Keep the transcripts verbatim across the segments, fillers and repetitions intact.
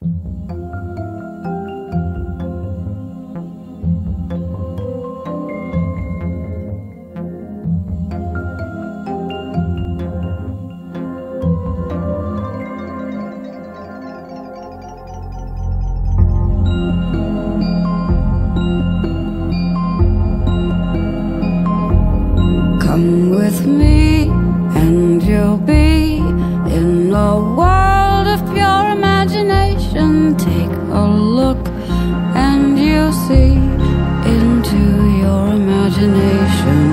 Come with me and you'll be in a world of pure imagination. Take a look and you'll see into your imagination.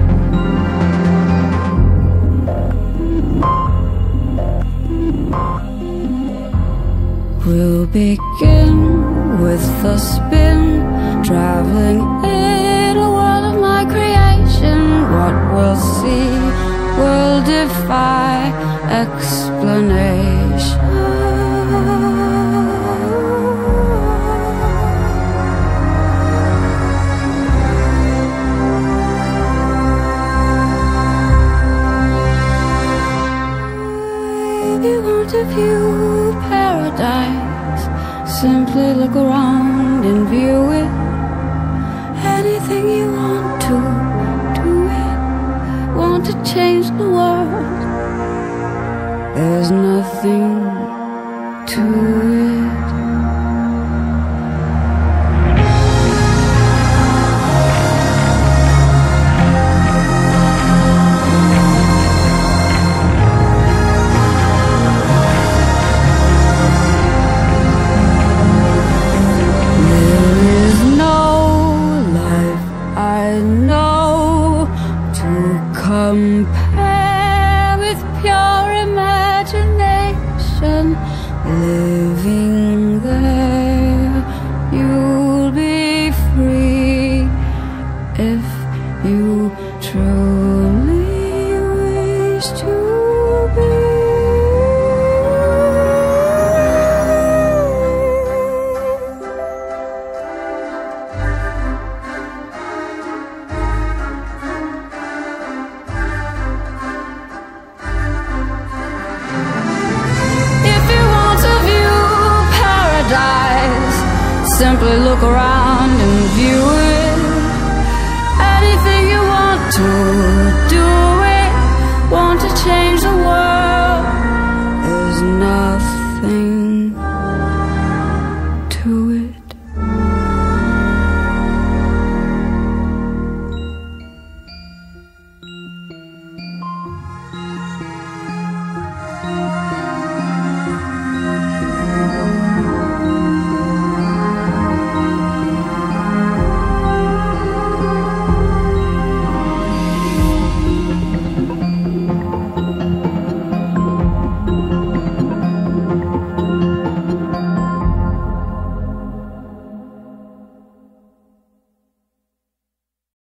We'll begin with a spin, traveling in a world of my creation. What we'll see will defy explanation. If you want to view paradise, simply look around and view it. Anything you want to, do it. Want to change the world, there's nothing to it. Compare with pure imagination. Living there, you'll be free if you truly wish to be. Simply look around and view